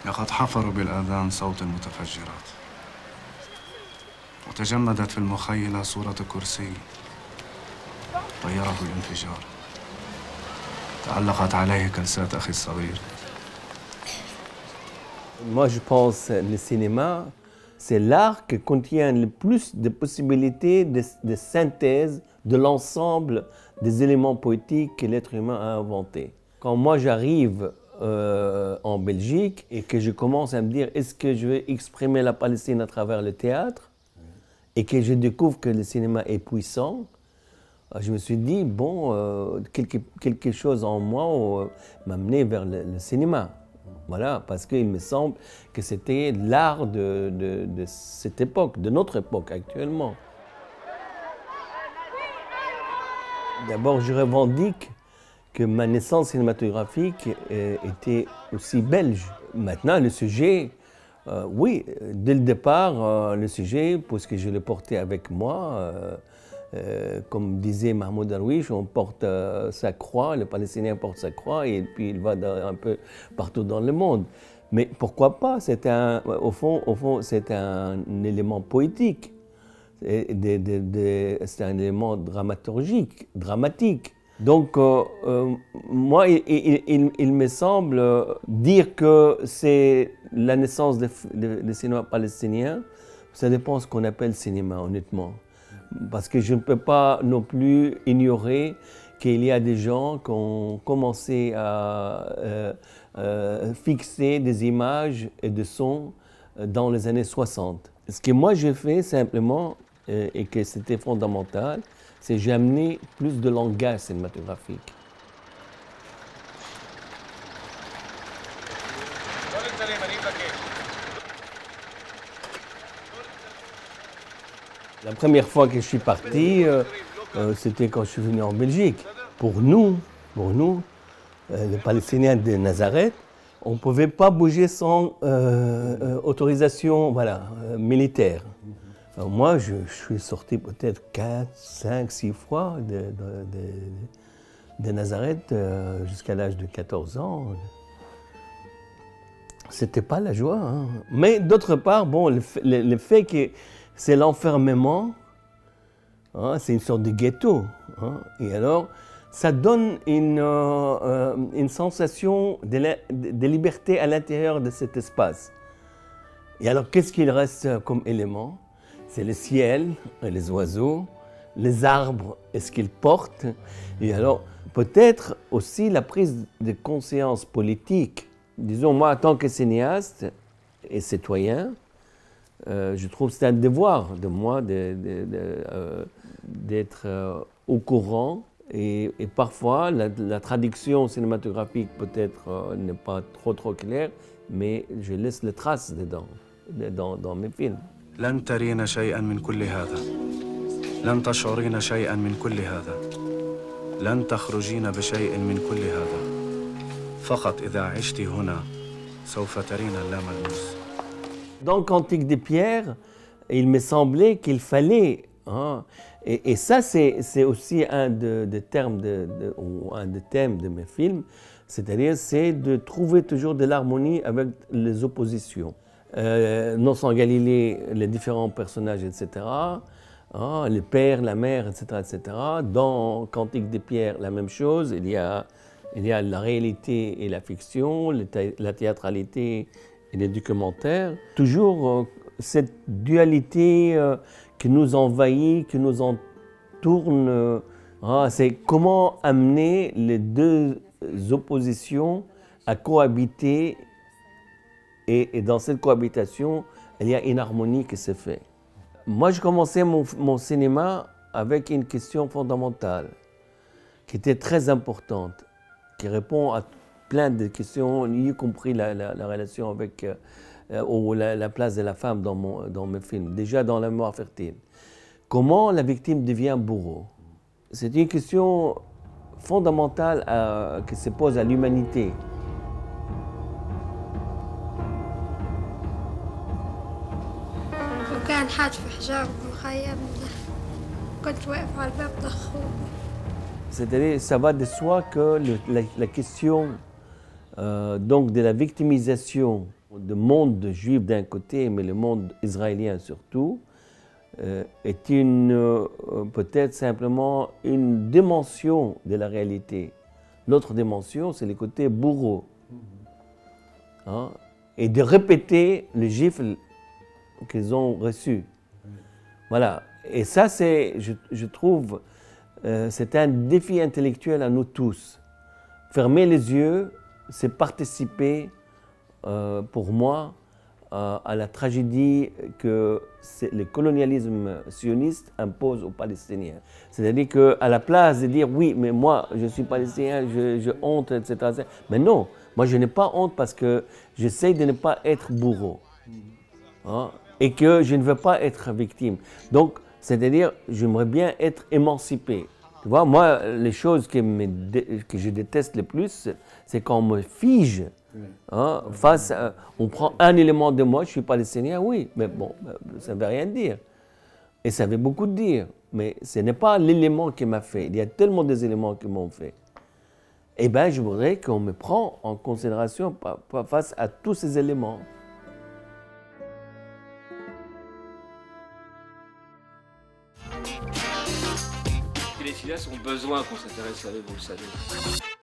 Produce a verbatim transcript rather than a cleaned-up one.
لقد حفروا بالآذان صوت المتفجرات وتجمدت في المخيلة صورة كرسي طيره الانفجار تعلقت عليه كلسات أخي الصغير. Moi, je pense que le cinéma, c'est l'art qui contient le plus de possibilités de, de synthèse de l'ensemble des éléments poétiques que l'être humain a inventés. Quand moi j'arrive euh, en Belgique et que je commence à me dire est-ce que je vais exprimer la Palestine à travers le théâtre et que je découvre que le cinéma est puissant, je me suis dit bon, euh, quelque, quelque chose en moi euh, m'a mené vers le, le cinéma. Voilà, parce qu'il me semble que c'était l'art de, de, de cette époque, de notre époque actuellement. D'abord, je revendique que ma naissance cinématographique était aussi belge. Maintenant, le sujet, euh, oui, dès le départ, euh, le sujet, puisque je l'ai porté avec moi, euh, euh, comme disait Mahmoud Darwish, on porte euh, sa croix, le Palestinien porte sa croix et puis il va dans, un peu partout dans le monde. Mais pourquoi pas? C'est un, au fond, au fond, c'est un élément poétique. C'est un élément dramaturgique, dramatique. Donc, euh, euh, moi, il, il, il, il me semble dire que c'est la naissance du de, de cinéma palestinien, ça dépend de ce qu'on appelle cinéma, honnêtement. Parce que je ne peux pas non plus ignorer qu'il y a des gens qui ont commencé à euh, euh, fixer des images et des sons dans les années soixante. Ce que moi j'ai fait simplement, et que c'était fondamental, c'est que j'ai amené plus de langage cinématographique. La première fois que je suis parti, euh, euh, c'était quand je suis venu en Belgique. Pour nous, pour nous, euh, les Palestiniens de Nazareth, on ne pouvait pas bouger sans euh, euh, autorisation voilà, euh, militaire. Alors moi, je, je suis sorti peut-être quatre, cinq, six fois de, de, de, de Nazareth euh, jusqu'à l'âge de quatorze ans. C'était pas la joie. Hein. Mais d'autre part, bon, le, le, le fait que c'est l'enfermement, hein, c'est une sorte de ghetto. Hein, et alors, ça donne une, euh, une sensation de, la, de liberté à l'intérieur de cet espace. Et alors, qu'est-ce qu'il reste comme élément? C'est le ciel et les oiseaux, les arbres et ce qu'ils portent. Et alors, peut-être aussi la prise de conscience politique. Disons, moi, en tant que cinéaste et citoyen, euh, je trouve que c'est un devoir de moi d'être de, de, euh, euh, au courant. Et, et parfois, la, la traduction cinématographique peut-être euh, n'est pas trop, trop claire, mais je laisse les traces dedans, dans, dans mes films. لن ترين شيئا من كل هذا لن تشعرين شيئا من كل هذا لن تخرجين بشيء من كل هذا فقط إذا عشت هنا سوف ترين اللاملموس. Dans Cantique des Pierres, il me semblait qu'il fallait, hein, et, et ça c'est aussi un des de termes de, de, ou un des thèmes de mes films, c'est-à-dire c'est de trouver toujours de l'harmonie avec les oppositions. Euh, non sans Galilée, les différents personnages, et cetera. Hein, le père, la mère, et cetera, et cetera. Dans Cantique des Pierres, la même chose. Il y a, il y a la réalité et la fiction, la théâtralité et les documentaires. Toujours euh, cette dualité euh, qui nous envahit, qui nous entourne. Euh, hein, c'est comment amener les deux oppositions à cohabiter. Et, et dans cette cohabitation, il y a une harmonie qui se fait. Moi, je commençais mon, mon cinéma avec une question fondamentale, qui était très importante, qui répond à plein de questions, y compris la, la, la relation avec, euh, ou la, la place de la femme dans, mon, dans mes films, déjà dans La Mémoire fertile. Comment la victime devient bourreau? C'est une question fondamentale à, qui se pose à l'humanité. كان حاج في حجاب مخيم كنت واقف على الباب ضخوه. C'est-à-dire, ça va de soi que le, la, la question euh, donc de la victimisation Le monde juif d'un côté, mais le monde israélien surtout, euh, est une, euh, peut-être simplement une dimension de la réalité. L'autre dimension, c'est le côté bourreau. Hein? Et de répéter le gifle qu'ils ont reçu. Voilà. Et ça, c'est, je, je trouve, euh, c'est un défi intellectuel à nous tous. Fermer les yeux, c'est participer, euh, pour moi, euh, à la tragédie que le colonialisme sioniste impose aux Palestiniens. C'est-à-dire qu'à la place de dire oui, mais moi, je suis palestinien, je, je honte, et cetera. Mais non, moi, je n'ai pas honte parce que j'essaie de ne pas être bourreau. Hein, et que je ne veux pas être victime. Donc, c'est-à-dire, j'aimerais bien être émancipé. Tu vois, moi, les choses que, me dé, que je déteste le plus, c'est quand on me fige. Hein, face à, on prend un élément de moi, je suis palestinien, oui, mais bon, ça ne veut rien dire. Et ça veut beaucoup dire. Mais ce n'est pas l'élément qui m'a fait. Il y a tellement des éléments qui m'ont fait. Eh bien, je voudrais qu'on me prenne en considération face à tous ces éléments. Les cinéastes ont besoin qu'on s'intéresse à eux, vous le savez.